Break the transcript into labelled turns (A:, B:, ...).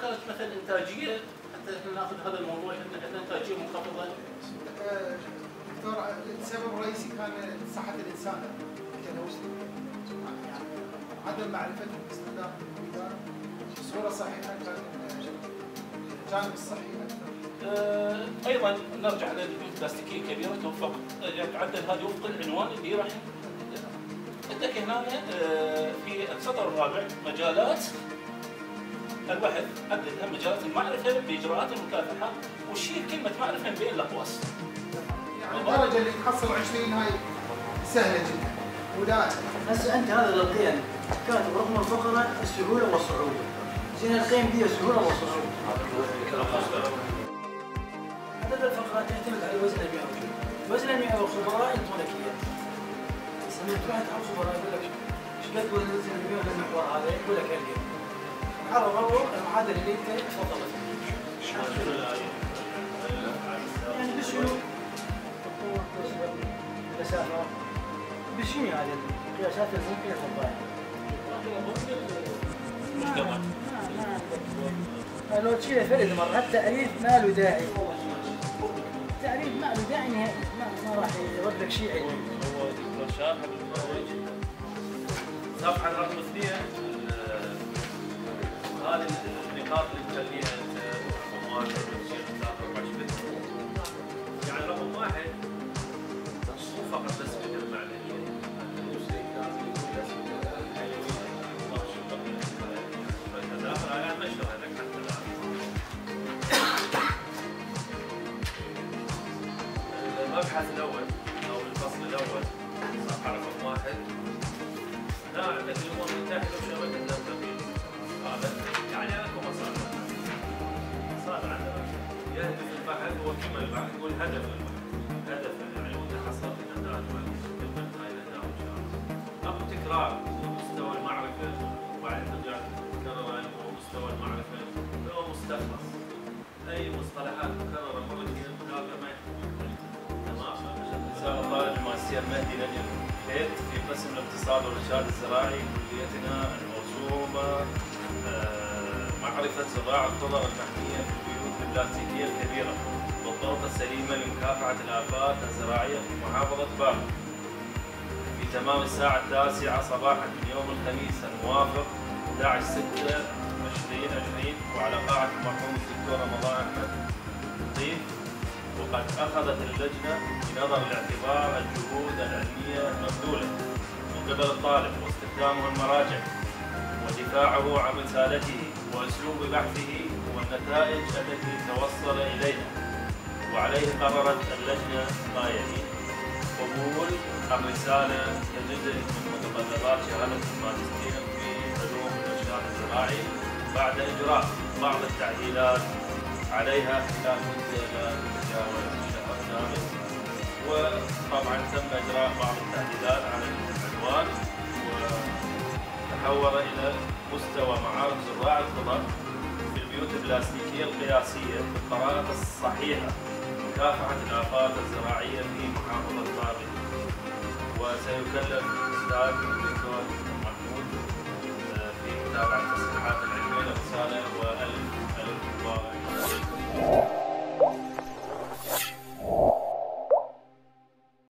A: كانت مثلا انتاجيه حتى ناخذ هذا الموضوع عندنا انتاجيه منخفضه؟
B: دكتور السبب الرئيسي كان صحه الانسان كنوصل يعني عدم معرفتهم باستخدام الكمبيوتر بصوره صحيحه كان الجانب الصحي اكثر.
A: ايضا نرجع للبيوت البلاستيكيه الكبيره توفق تعدل هذه وفق العنوان اللي راح عندك هنا في السطر الرابع مجالات البحث، عددها مجالات المعرفه باجراءات المكافحه وشيل كلمه معرفه من بين الاقواس.
B: يعني الدرجه اللي تحصل 20 هاي سهله جدا ولا
C: هسه انت هذا القيم كاتب رقم الفقره السهوله والصعوبه. زين القيم دي السهوله والصعوبه. عدد الفقرات يعتمد على الوزن المئوي. الوزن المئوي الخبراء يعطونك اياه. لما تروح عند الخبراء يقول لك ايش قد الوزن المئوي للمحور هذا؟ يقول لك 1000. عرضوا المعادله اللي انت تفضلت فيها. يعني بالسلوك المسافه بشنو يعني القياسات الممكنه تطبقها؟ لو تشيله فرد مرة التعريف ما له داعي. التعريف ما له داعي نهائي، ما راح يرد لك شيء علمي.
D: هو دكتور شارح بالبرنامج صفحة رقم 2 هذه النقاط اللي تخليها انت رقم 1 وتشيل 3 4 شبه. يعني رقم 1 مو فقط بس فكرة معلومية، مو شيء لازم يكون اسمه حيوية فالتداخل على نشر هذاك حتى الآن. المبحث الأول أو الفصل الأول صفحة رقم 1 لا عندك الأمم المتحدة وشبكة التنقيب. هذا يعني اكو مصادر. مصادر عندنا يهدف البحث هو كما البحث يقول هدف البحث. هدف يعني وانت حصلت النتائج كلمة هاي النتائج ان شاء الله. اكو تكرار مستوى المعرفة وبعدين ترجع تكرر مستوى المعرفة هو مستخلص. اي مصطلحات مكررة مرتين هذا ما يحتاج. تمام. رسالة طالب الماجستير مهدي نجم حيث في قسم الاقتصاد والارشاد الزراعي كليتنا الموسومة معرفة زراعة الخضر المحمية في البيوت البلاستيكية الكبيرة والطرق السليمة لمكافحة الآفات الزراعية في محافظة بابل في تمام الساعة 9 صباحا من يوم الخميس الموافق 11/6/2020 وعلى قاعة المرحوم الدكتور رمضان أحمد الضيف. وقد أخذت اللجنة بنظر الاعتبار الجهود العلمية المبذولة من قبل الطالب واستخدامه المراجع ودفاعه عن رسالته وأسلوب بحثه والنتائج التي توصل إليها. وعليه قررت اللجنة ما يلي: قبول الرسالة كجزء من متطلبات شهادة الماجستير في علوم الإرشاد الزراعي بعد إجراء بعض التعديلات عليها خلال مدة لا تتجاوز الشهر الثامن. وطبعا تم إجراء بعض التعديلات على العنوان وتحول إلى مستوى معارف زراع الخضر في البيوت البلاستيكية القياسية بالطرائق الصحيحة لمكافحة الآفات الزراعية في محافظة بابل. وسيكلف الأستاذ